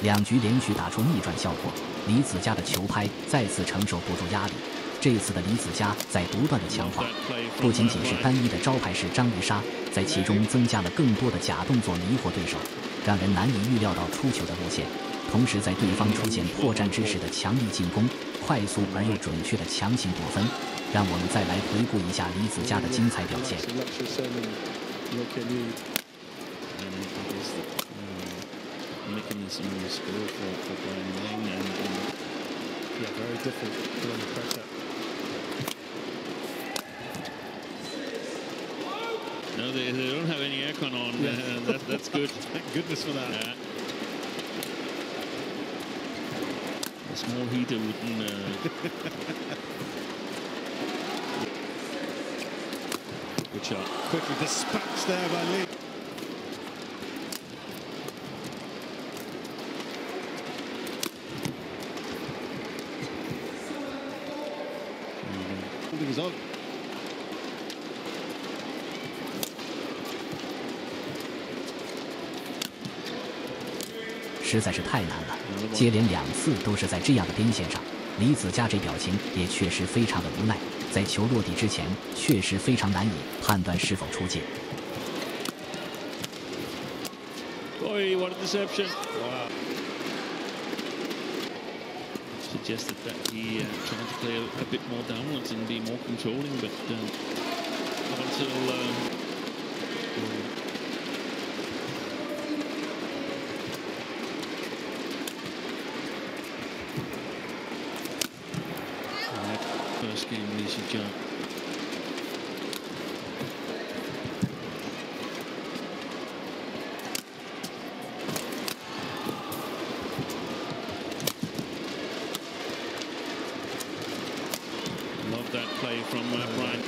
2局连续打出逆转效果，李子嘉的球拍再次承受不住压力。这次的李子嘉在不断的强化，不仅仅是单一的招牌式张力杀，在其中增加了更多的假动作迷惑对手，让人难以预料到出球的路线。同时，在对方出现破绽之时的强力进攻，快速而又准确的强行夺分，让我们再来回顾一下李子嘉的精彩表现。 Making this new score for Brian Lang and yeah, very different under pressure. No, they don't have any aircon on. Yeah. That's good. Thank goodness for that. Yeah. A small heater wouldn't. Good shot. Quickly dispatched there by Lee. Is on. 实在是太难了，接连2次都是在这样的边线上。李子嘉这表情也确实非常的无奈，在球落地之前，确实非常难以判断是否出界。 Boy, what a deception! Wow. Suggested that he tried to play a bit more downwards and be more controlling, but not until first game, Lee Si-jia. Love that play from Brian.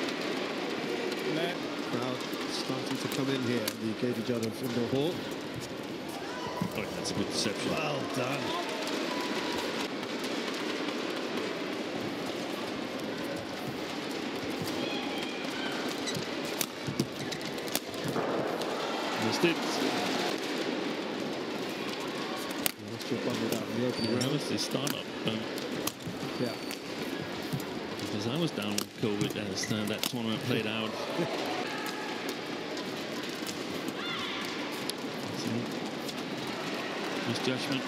Crowd starting to come in here. They gave each other from the hall. Oh, that's a good deception. Well done. Missed it. Lost your bundle out in the opening That round. was the startup. Yeah. Because I was down with COVID as that tournament played out. Misjudgment.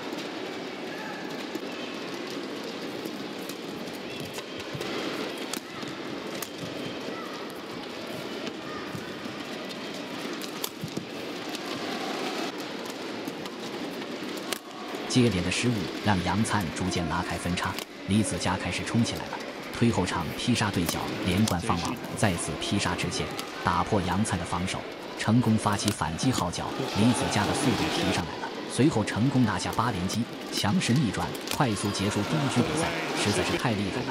“接连的失误让杨灿逐渐拉开分差，李子嘉开始冲起来了。推后场劈杀对角，连贯放网，再次劈杀直线，打破杨灿的防守，成功发起反击号角。李子嘉的速度提上来了，随后成功拿下8连击，强势逆转，快速结束第1局比赛，实在是太厉害了。”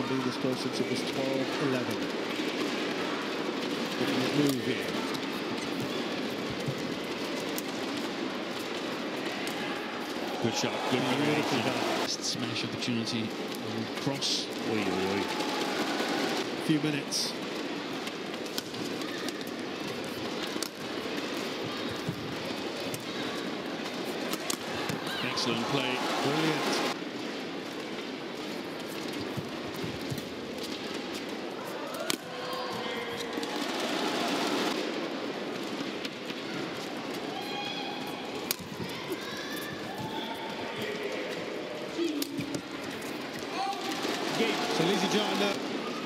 Good shot, good smash opportunity. Cross. Oi, oi, oi. Few minutes. Excellent play. Brilliant. So Lee Si-jia now.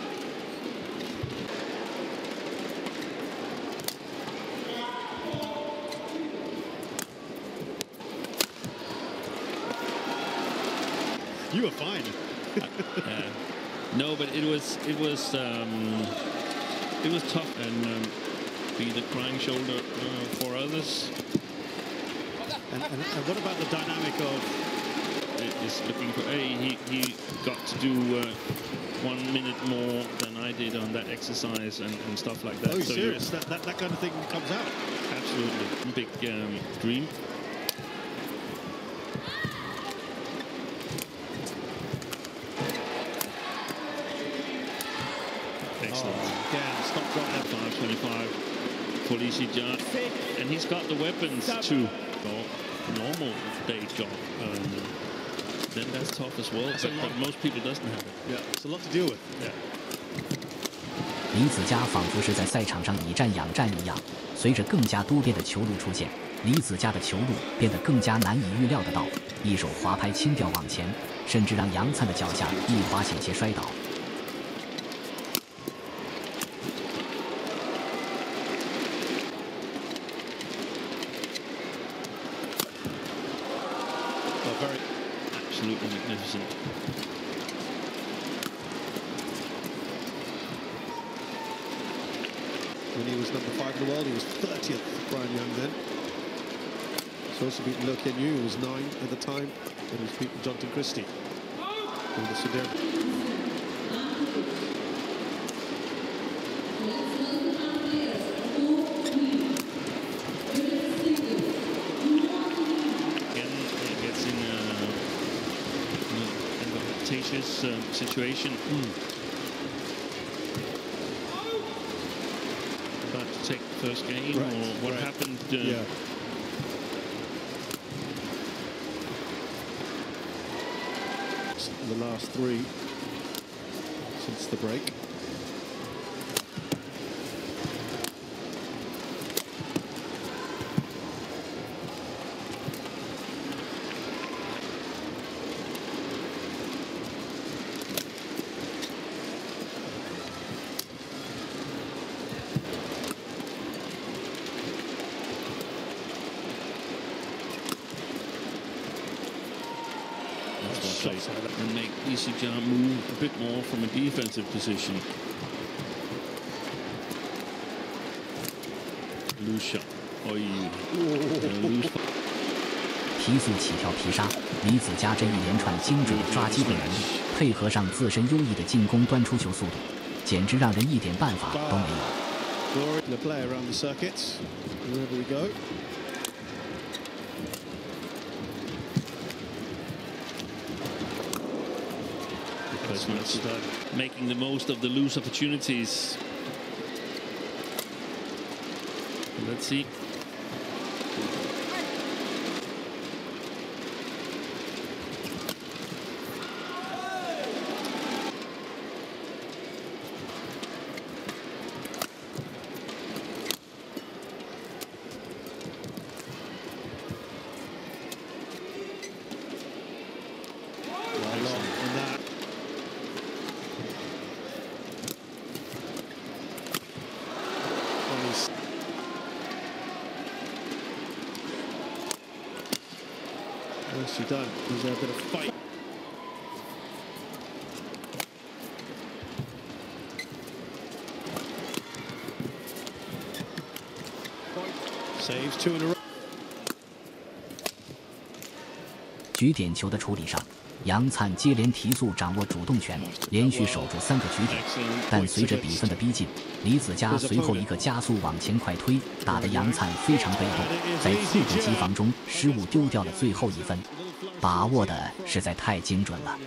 You were fine. No, but it was tough and be the crying shoulder for others. And what about the dynamic of? Is looking for he got to do 1 minute more than I did on that exercise and stuff like that. Oh, so serious? That kind of thing comes out. Absolutely, big dream. Excellent. Again, stop drop At 5:25 for Lee Si-jia, and he's got the weapons too. normal day job, then that's tough as well. But most people doesn't have it. Yeah, it's a lot to deal with. Yeah. 李子嘉仿佛是在赛场上以战养战一样，随着更加多变的球路出现，李子嘉的球路变得更加难以预料得到。一手滑拍轻吊往前，甚至让杨灿的脚下一滑险些摔倒。 Absolutely magnificent. When he was number 5 in the world, he was 30th, Brian Young then. He's also beaten Lo Ken Yu, who was 9 at the time, and he's beaten Jonathan Christie in the Sudan. Situation. About to take the first game, right, or what happened? Yeah. The last 3 since the break. And make Li Sijia move a bit more from a defensive position. Loose shot. Loose. 提速起跳劈杀，李子嘉这一连串精准的抓击本能，配合上自身优异的进攻端出球速度，简直让人一点办法都没有。 The play around the circuits, wherever we go. Making the most of the loose opportunities. Let's see. Nicely done. There's a bit of fight. Saves 2 in a row. 举点球的处理上，杨灿接连提速掌握主动权，连续守住3个举点。但随着比分的逼近，李子嘉随后一个加速往前快推，打得杨灿非常被动，在速度机防中失误丢掉了最后1分，把握的实在太精准了。